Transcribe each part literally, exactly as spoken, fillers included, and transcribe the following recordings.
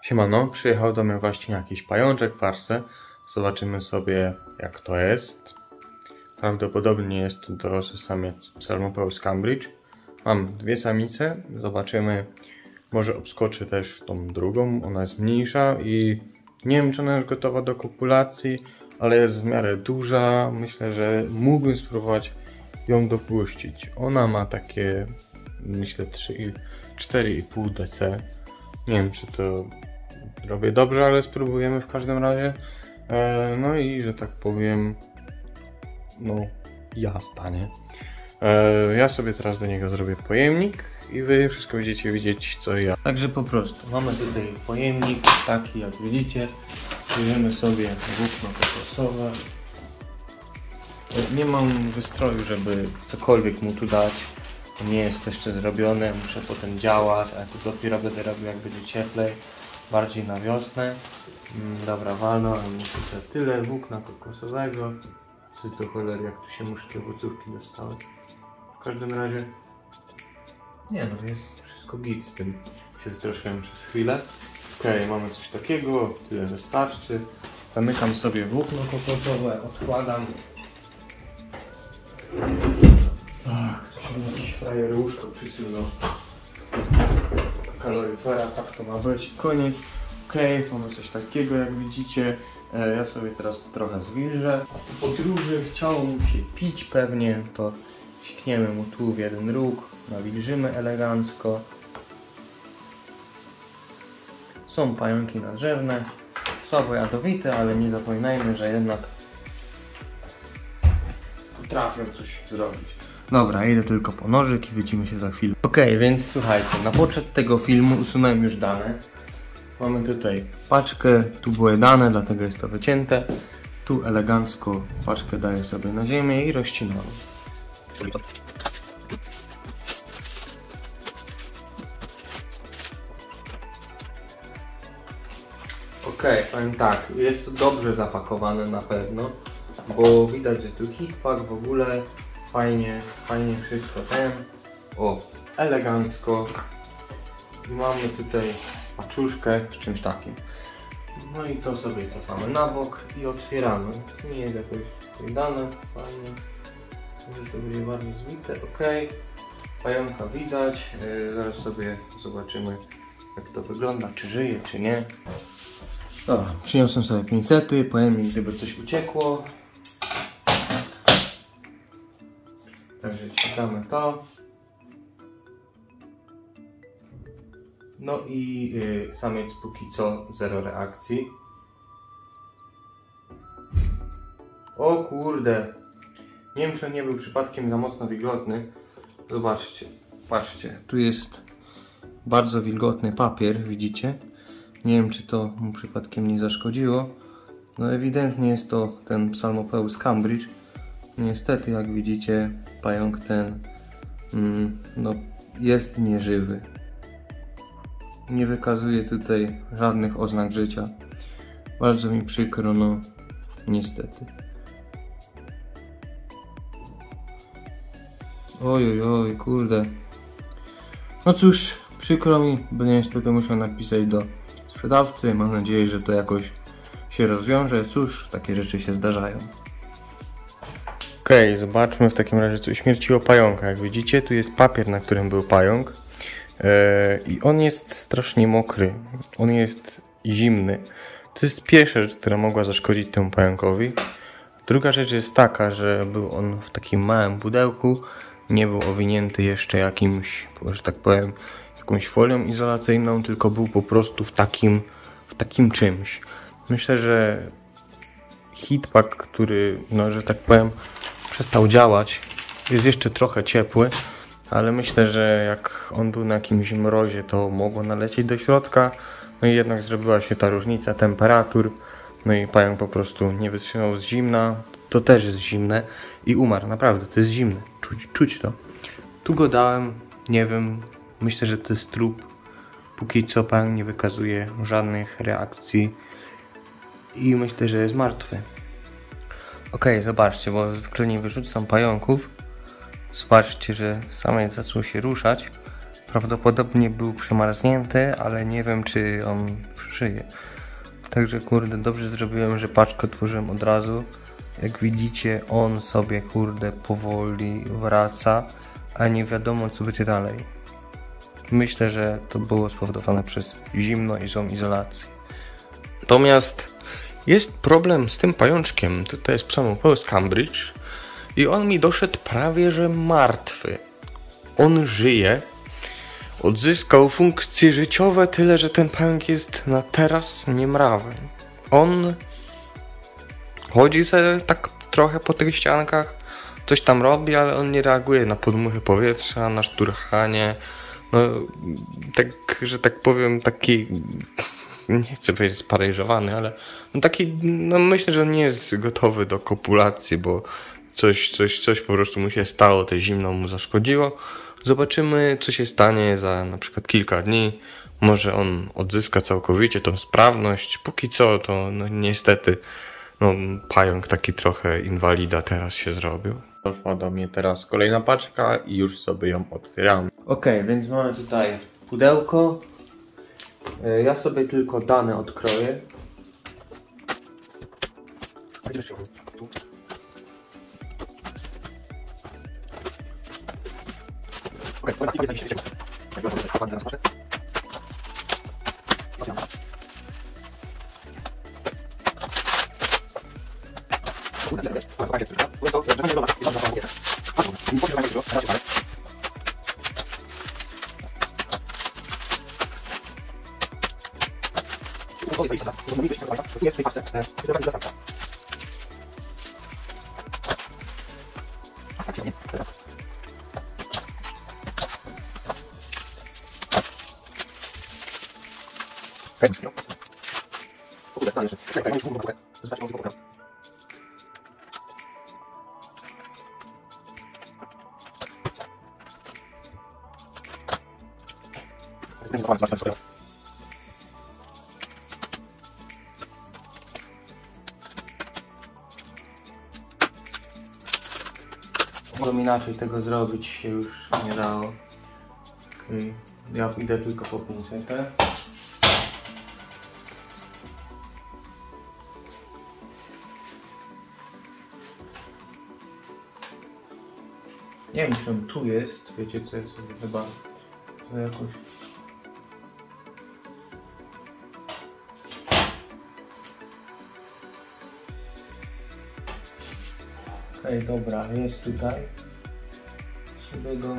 Siemano, przyjechał do mnie właśnie jakiś pajączek w farce. Zobaczymy sobie, jak to jest. Prawdopodobnie jest to dorosły samiec Psalmopoeus cambridge. Mam dwie samice, zobaczymy. Może obskoczę też tą drugą, ona jest mniejsza i nie wiem, czy ona jest gotowa do kopulacji, ale jest w miarę duża. Myślę, że mógłbym spróbować ją dopuścić. Ona ma takie, myślę, cztery i pół dc. Nie wiem, czy to robię dobrze, ale spróbujemy w każdym razie. E, no i, że tak powiem, no jazda, nie? E, ja sobie teraz do niego zrobię pojemnik i wy wszystko będziecie widzieć, co ja. Także po prostu mamy tutaj pojemnik taki, jak widzicie. Bierzemy sobie włókno kokosowe. Nie mam wystroju, żeby cokolwiek mu tu dać. Nie jest to jeszcze zrobione, muszę potem działać, a to dopiero będę robił, jak będzie cieplej, bardziej na wiosnę. Dobra, walno, ale muszę tyle włókna kokosowego. Co to cholery, jak tu się muszkie owocówki dostały. W każdym razie, nie no, jest wszystko git z tym. Się wystraszyłem przez chwilę. Okej, okay, mamy coś takiego, tyle wystarczy. Zamykam sobie włókno kokosowe, odkładam. Ach, ktoś mi jakiś frajer łóżko przysunął. Kaloryfera, tak to ma być. Koniec. Okej, okay, mamy coś takiego, jak widzicie. E, ja sobie teraz trochę zwilżę. Po podróży chciało mu się pić pewnie, to sikniemy mu tu w jeden róg, nawilżymy elegancko. Są pająki nadrzewne, słabo jadowite, ale nie zapominajmy, że jednak potrafią coś zrobić. Dobra, idę tylko po nożyk i widzimy się za chwilę. Ok, więc słuchajcie, na poczet tego filmu usunąłem już dane. Mamy tutaj paczkę, tu były dane, dlatego jest to wycięte. Tu elegancko paczkę daję sobie na ziemię i rozcinamy. Ok, powiem tak, jest to dobrze zapakowane na pewno, bo widać, że tu hitpack w ogóle fajnie, fajnie wszystko ten. O, elegancko. Mamy tutaj paczuszkę z czymś takim. No i to sobie cofamy na bok i otwieramy. Nie jest jakoś wydane, fajnie. Może to będzie bardzo zwite, ok. Pająka widać. Yy, zaraz sobie zobaczymy, jak to wygląda, czy żyje, czy nie. Dobra, przyniosłem sobie pincety, pojemnik, gdyby coś uciekło. Także ściągamy to. No i yy, samiec póki co zero reakcji. O kurde. Nie wiem, czy on nie był przypadkiem za mocno wilgotny. Zobaczcie, patrzcie, tu jest bardzo wilgotny papier, widzicie? Nie wiem, czy to mu przypadkiem nie zaszkodziło. No ewidentnie jest to ten Psalmopoeus cambridge. Niestety, jak widzicie, pająk ten mm, no, jest nieżywy. Nie wykazuje tutaj żadnych oznak życia. Bardzo mi przykro, no niestety. Oj, oj, oj, kurde. No cóż, przykro mi, będę niestety musiał napisać do sprzedawcy. Mam nadzieję, że to jakoś się rozwiąże. Cóż, takie rzeczy się zdarzają. Okej, okay, zobaczmy w takim razie, co uśmierciło pająka. Jak widzicie, tu jest papier, na którym był pająk. Yy, I on jest strasznie mokry. On jest zimny. To jest pierwsza rzecz, która mogła zaszkodzić temu pająkowi. Druga rzecz jest taka, że był on w takim małym pudełku. Nie był owinięty jeszcze jakimś, że tak powiem, jakąś folią izolacyjną, tylko był po prostu w takim, w takim czymś. Myślę, że hitpack, który, no, że tak powiem, przestał działać, jest jeszcze trochę ciepły, ale myślę, że jak on był na jakimś mrozie, to mogło nalecieć do środka. No i jednak zrobiła się ta różnica temperatur. No i pająk po prostu nie wytrzymał z zimna. To też jest zimne i umarł. Naprawdę, to jest zimne. Czuć, czuć to. Tu go dałem, nie wiem, myślę, że to jest trup. Póki co pająk nie wykazuje żadnych reakcji i myślę, że jest martwy. Ok, zobaczcie, bo zwykle nie wyrzucam pająków. Zobaczcie, że samiec zaczął się ruszać. Prawdopodobnie był przemarznięty, ale nie wiem, czy on żyje. Także kurde, dobrze zrobiłem, że paczkę otworzyłem od razu. Jak widzicie, on sobie kurde powoli wraca, a nie wiadomo co będzie dalej. Myślę, że to było spowodowane przez zimno i złą izolację. Natomiast jest problem z tym pajączkiem. Tutaj jest pisane Post Cambridge i on mi doszedł prawie że martwy. On żyje. Odzyskał funkcje życiowe, tyle że ten pająk jest na teraz niemrawy. On chodzi sobie tak trochę po tych ściankach, coś tam robi, ale on nie reaguje na podmuchy powietrza, na szturchanie. No, tak, że tak powiem, taki, nie chcę powiedzieć sparaliżowany, ale no taki, no myślę, że on nie jest gotowy do kopulacji, bo coś, coś, coś po prostu mu się stało, te zimno mu zaszkodziło. Zobaczymy, co się stanie za na przykład kilka dni. Może on odzyska całkowicie tą sprawność. Póki co, to no, niestety no, pająk taki trochę inwalida teraz się zrobił. Doszła do mnie teraz kolejna paczka i już sobie ją otwieramy. Ok, więc mamy tutaj pudełko. Ja sobie tylko dane odkroję. Mogłem inaczej tego zrobić, się już nie dało. Okay. Ja idę tylko po pinsetę. Nie wiem, czy on tu jest. Wiecie co, jest sobie chyba to jakoś... Okej, okay, dobra, jest tutaj. Sobie go...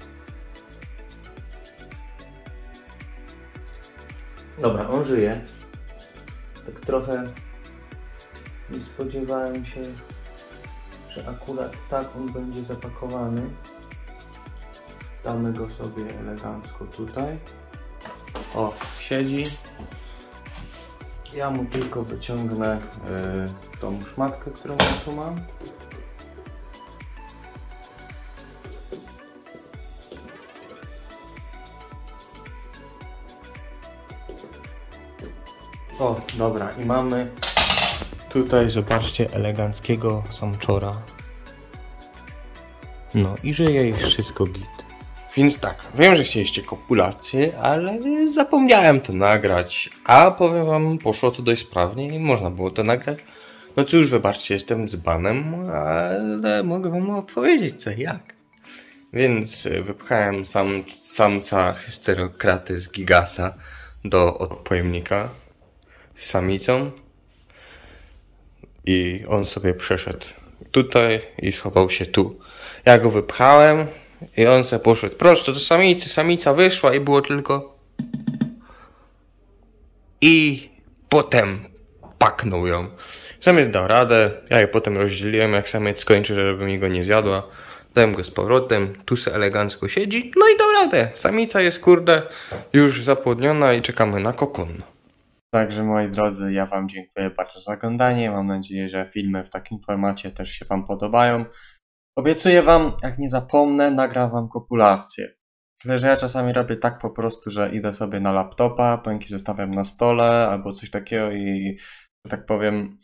Dobra, on żyje. Tak trochę nie spodziewałem się, że akurat tak on będzie zapakowany. Damy go sobie elegancko tutaj. O, siedzi. Ja mu tylko wyciągnę yy, tą szmatkę, którą ja tu mam. O, dobra, i mamy tutaj, zobaczcie, eleganckiego samczora. No i żyje i wszystko git. Więc tak, wiem, że chcieliście kopulację, ale zapomniałem to nagrać. A powiem wam, poszło to dość sprawnie i można było to nagrać. No cóż, wybaczcie, jestem dzbanem, ale mogę wam opowiedzieć co i jak. Więc wypchałem sam, samca hysterokraty z Gigasa do odpojemnika z samicą. I on sobie przeszedł tutaj i schował się tu. Ja go wypchałem i on sobie poszedł prosto do samicy. Samica wyszła i było tylko... I potem paknął ją. Samiec dał radę, ja je potem rozdzieliłem, jak samiec skończy, żeby mi go nie zjadła. Dałem go z powrotem, tu se elegancko siedzi, no i dał radę. Samica jest kurde już zapłodniona i czekamy na kokon. Także moi drodzy, ja wam dziękuję bardzo za oglądanie. Mam nadzieję, że filmy w takim formacie też się wam podobają. Obiecuję wam, jak nie zapomnę, nagram wam kopulację. Tyle, że ja czasami robię tak po prostu, że idę sobie na laptopa, pęki zostawiam na stole albo coś takiego i, że tak powiem,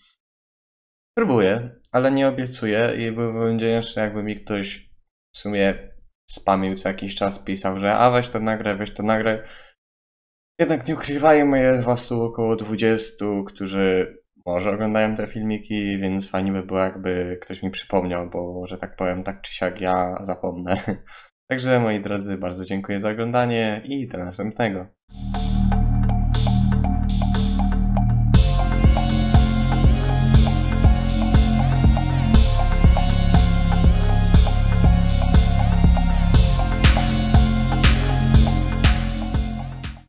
próbuję, ale nie obiecuję i byłbym wdzięczny, jakby mi ktoś w sumie spamił co jakiś czas, pisał, że a weź to nagraj, weź to nagraj. Jednak nie ukrywajmy, jest was tu około dwudziestu, którzy może oglądają te filmiki, więc fajnie by było, jakby ktoś mi przypomniał, bo, że tak powiem, tak czy siak ja zapomnę. Także moi drodzy, bardzo dziękuję za oglądanie i do następnego.